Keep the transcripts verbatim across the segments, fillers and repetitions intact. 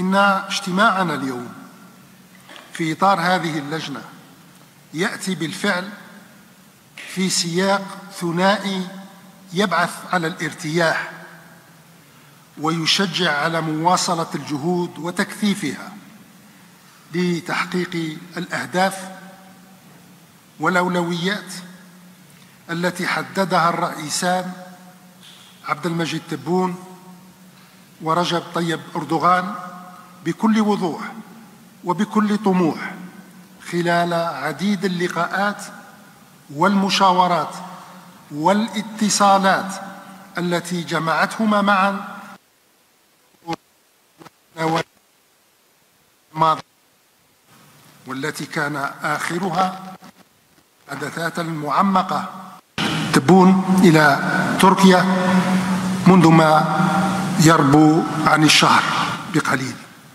إن اجتماعنا اليوم في إطار هذه اللجنة يأتي بالفعل في سياق ثنائي يبعث على الارتياح ويشجع على مواصلة الجهود وتكثيفها لتحقيق الأهداف والأولويات التي حددها الرئيسان عبد المجيد تبون ورجب طيب أردوغان بكل وضوح وبكل طموح خلال عديد اللقاءات والمشاورات والاتصالات التي جمعتهما معا والتي كان آخرها حدثات المعمقة تبون إلى تركيا منذ ما يربو عن الشهر بقليل.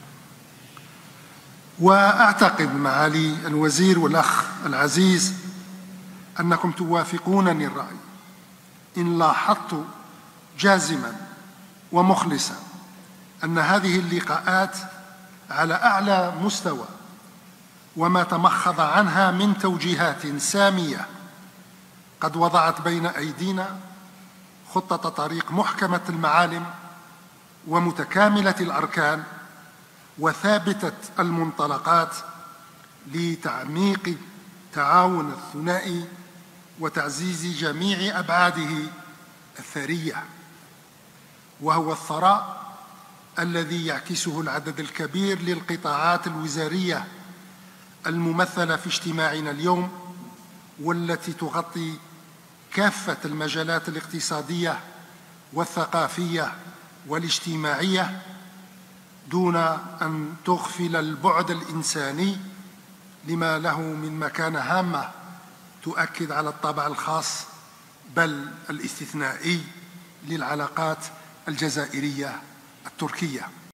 وأعتقد معالي الوزير والأخ العزيز أنكم توافقونني الرأي إن لاحظت جازما ومخلصا أن هذه اللقاءات على أعلى مستوى وما تمخض عنها من توجيهات سامية قد وضعت بين أيدينا خطة طريق محكمة المعالم ومتكاملة الأركان وثابتة المنطلقات لتعميق التعاون الثنائي وتعزيز جميع أبعاده الثرية، وهو الثراء الذي يعكسه العدد الكبير للقطاعات الوزارية الممثلة في اجتماعنا اليوم، والتي تغطي كافة المجالات الاقتصادية والثقافية والاجتماعية دون أن تغفل البعد الإنساني لما له من مكانة هامة تؤكد على الطابع الخاص بل الاستثنائي للعلاقات الجزائرية التركية.